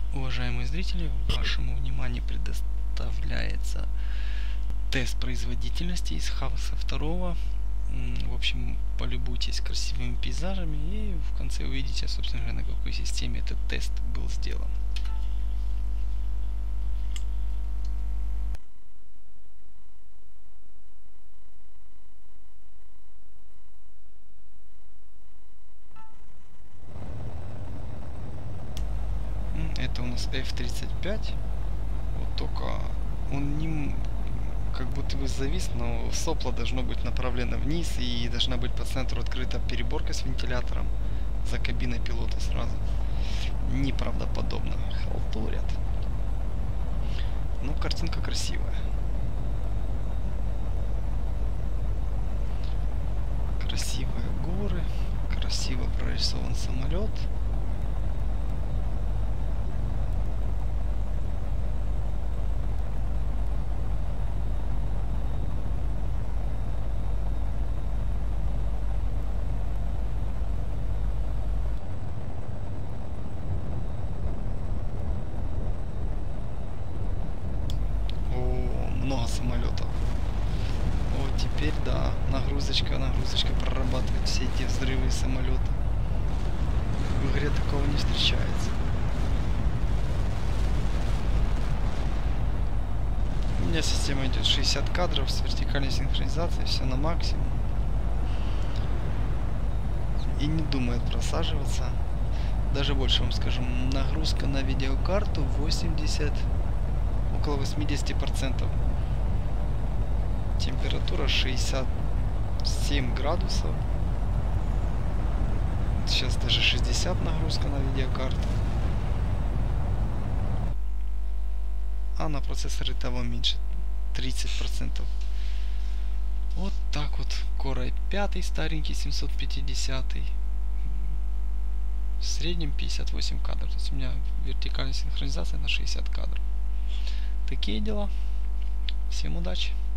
Уважаемые зрители, вашему вниманию предоставляется тест производительности из Хавса 2. В общем, полюбуйтесь красивыми пейзажами и в конце увидите, собственно говоря, на какой системе этот тест был сделан. Это у нас F-35. Вот только он не как будто бы завис, но сопло должно быть направлено вниз и должна быть по центру открыта переборка с вентилятором за кабиной пилота сразу. Неправдоподобно. Халтурят. Ну, картинка красивая. Красивые горы. Красиво прорисован самолет. Много самолетов. Вот теперь, да, нагрузочка прорабатывает все эти взрывы самолета. В игре такого не встречается. У меня система идет 60 кадров с вертикальной синхронизацией, все на максимум. И не думает просаживаться. Даже больше вам скажу, нагрузка на видеокарту 80, около 80%. Температура 67 градусов. Сейчас даже 60 нагрузка на видеокарту. А на процессоре того меньше, 30%. Вот так вот. Core i5 старенький 750. В среднем 58 кадров. То есть у меня вертикальная синхронизация на 60 кадров. Такие дела. Всем удачи.